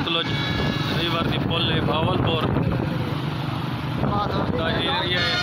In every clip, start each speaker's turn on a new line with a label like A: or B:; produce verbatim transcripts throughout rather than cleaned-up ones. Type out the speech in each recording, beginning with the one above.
A: Sutlej river की पुल है भावलपुर का एरिया है।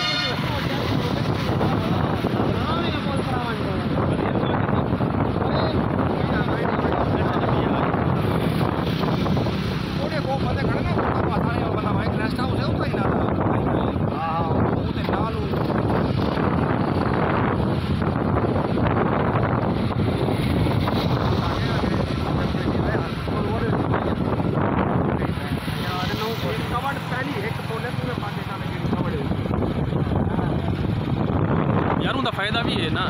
A: यार उनका फायदा भी है ना।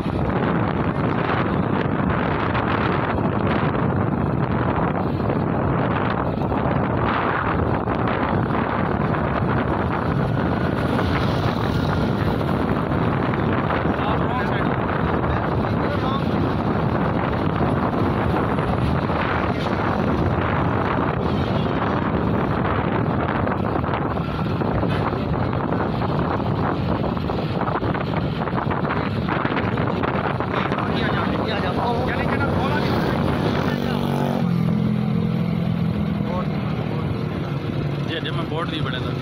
A: जे में बोर्ड नहीं बने था।